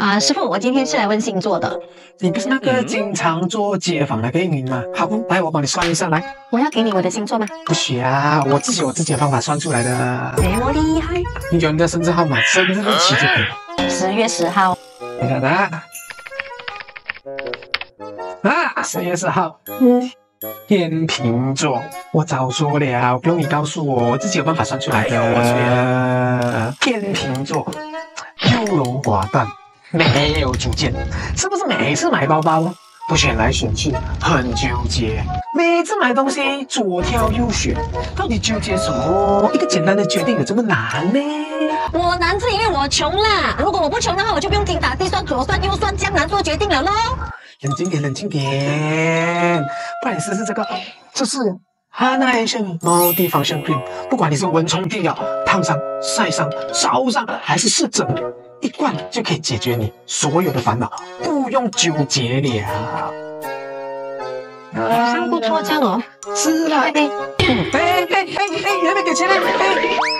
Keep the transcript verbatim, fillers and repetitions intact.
啊，师傅，我今天是来问星座的。 你不是那个经常做街访的那一名吗？好，来，我帮你算一下，来。 我要给你我的星座吗？ 不需要，我自己有自己的方法算出来的。 这么厉害？ 你有你的生日号码、生日日期就可以了。 十月十号。 等等等。啊，十月十号。嗯。天秤座，我早说了，不用你告诉我，我自己有办法算出来的。天秤座，优柔寡断，没有主见，是不是每次买包包都选来选去，很纠结？每次买东西左挑右选，到底纠结什么？一个简单的决定有这么难呢？ 我难是因为我穷啦，如果我不穷的话，我就不用精打细算、左算右算，这样难做决定了咯。 冷静点，冷静点，不然你试试这个，这是 Hana Asian Multi-Function Cream， 不管你是蚊虫叮咬、烫伤、晒伤、烧伤，还是湿疹，一罐就可以解决你所有的烦恼，不用纠结了。 好像不错，这样哦。 是啦，哎哎哎哎哎，还没给钱呢，哎。